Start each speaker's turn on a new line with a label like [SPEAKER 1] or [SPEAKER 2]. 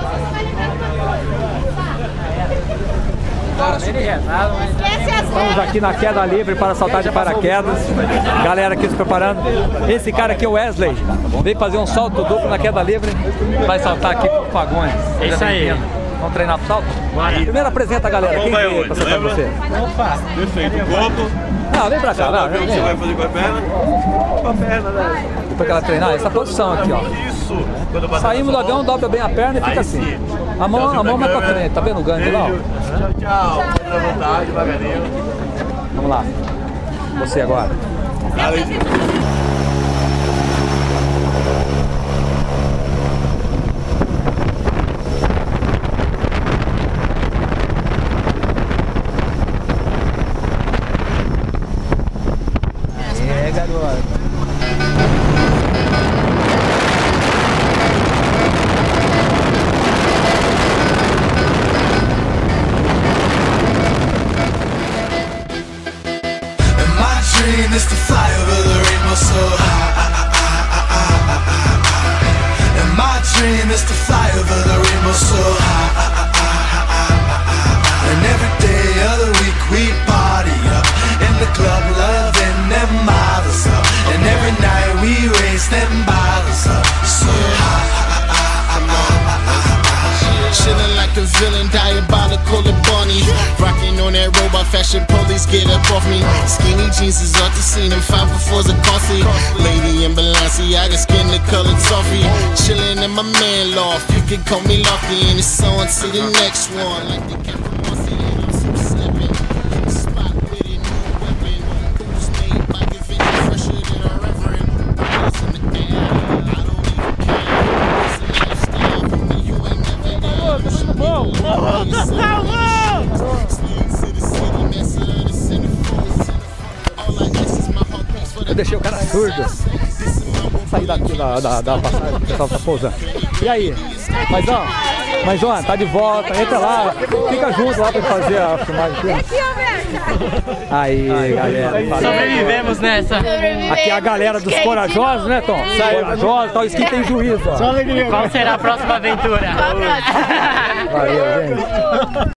[SPEAKER 1] Estamos aqui na Queda Livre para saltar de paraquedas. Galera aqui se preparando. Esse cara aqui é o Wesley. Veio fazer um salto duplo na Queda Livre. Vai saltar aqui com Pagões.
[SPEAKER 2] É isso aí.
[SPEAKER 1] Vamos treinar pro salto?
[SPEAKER 2] Bora.
[SPEAKER 1] Primeiro apresenta a galera. Quem veio pra saltar com você?
[SPEAKER 3] Opa, perfeito. Ponto.
[SPEAKER 1] Não, vem pra cá. Não,
[SPEAKER 3] O que você vai fazer com a perna? Com a perna, né?
[SPEAKER 1] Depois que ela treinar, essa posição aqui, ó.
[SPEAKER 3] Isso.
[SPEAKER 1] Saímos do avião, dobra bem a perna e fica assim. A mão mais pra frente. Tá vendo o ganho lá?
[SPEAKER 3] Tchau, tchau. Fica à vontade, devagarinho.
[SPEAKER 1] Vamos lá. Você agora. É, garoto.
[SPEAKER 4] Is to fly over the rainbow so high. And my dream is to fly over the rainbow so high. And every day of the week we party up in the club, loving them models up. And every night we raise them bottles up so high.
[SPEAKER 5] Chillin' like a villain, diabolical and bunny. Rockin' on that robot fashion, police get up off me. Skinny jeans is off the scene, and 504s are costly. Lady in Balenciaga, skin the color toffee. Chillin' in my man loft, you can call me Lofty. And it's on to the next one, like the cat from Marcy. And I'm some steppin'. Spot with it, new weapon. Who's made by giving you fresher than a reverend. Bodies in the air, I don't even care. It's a lifestyle, but you ain't never there.
[SPEAKER 1] Eu deixei o cara surdo. Vamos sair daqui da passagem, o pessoal tá pousando. E aí? Mas ó, tá de volta, entra lá, fica junto lá pra fazer a filmagem aqui. Aí, galera.
[SPEAKER 2] Sobrevivemos nessa.
[SPEAKER 1] Aqui é a galera dos corajosos, né, Tom? Corajosos, tal, isso que tem juízo, ó.
[SPEAKER 2] Qual será a próxima aventura?
[SPEAKER 1] Valeu, gente.